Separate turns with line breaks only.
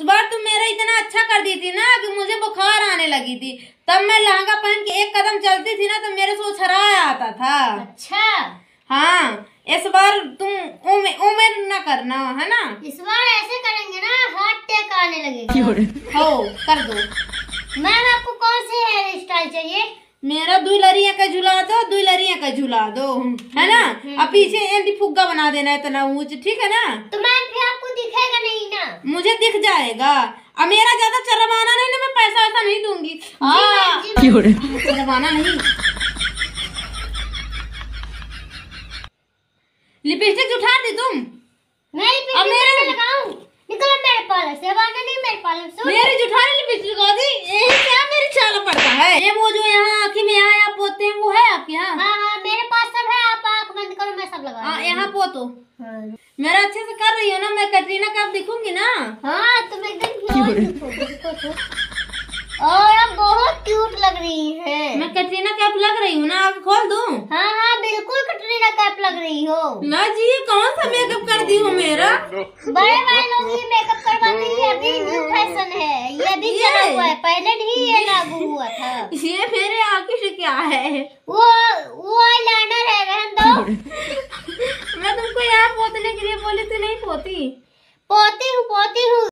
बार तुम मेरा इतना अच्छा कर दी थी ना कि मुझे बुखार आने लगी थी, तब मैं लहंगा पहन के एक कदम चलती थी ना तो मेरे से उछराया आता था।
अच्छा
हाँ, इस बार तुम उम्र न करना है ना।
इस बार ऐसे करेंगे ना हार्ट अटैक आने लगेगा।
हो कर दो।
मैम आपको कौन सी हेयर स्टाइल चाहिए?
मेरा दुई लरिया का झुला दो, दुई लरिया का झुला दो, है ना। अब पीछे एंटी फुग्गा बना देना इतना ऊंच, ठीक है ना।
तो मैम फिर आपको दिखेगा नहीं ना?
मुझे दिख जाएगा। अब मेरा ज्यादा चरवाना नहीं ना, मैं पैसा वैसा नहीं दूंगी। चरवाना नहीं। लिपस्टिक उठा दी तुम।
मैं लिपस्टिक लगाऊं? निकलो मेरे पार्लर से। वाना नहीं मेरे पार्लर से।
मेरी जुठाने लिपस्टिक होती, ये क्या मेरी छाला पड़ता है। ये वो जो यहाँ आँखी में यहाँ आप पोते हैं वो है आपके यहाँ?
हाँ मेरे पास सब है, आप आँख बंद करो मैं सब लगा।
यहाँ पोतो। मेरा अच्छे से कर रही हो ना, मैं कैटरीना कैफ दिखूंगी ना।
हाँ तुम एकदम और आप बहुत क्यूट लग रही हैं।
मैं कैटरीना कैफ लग रही हूँ ना, आँख खोल दूँ?
हाँ बिल्कुल कैटरीना कैफ लग रही हो।
ना जी, कौन सा मेकअप कर दी हो मेरा?
बड़े बड़े लोग ये मेकअप करवाते हैं, अभी न्यू फैशन है ये, अभी चला हुआ है, पहले नहीं ये लागू हुआ था।
ये मेरे आँखों से क्या है?
वो आईलाइनर है, रहने दो।
मैं तुमको यहाँ पोतने के लिए बोली थी, नहीं पोती।
पोती हूँ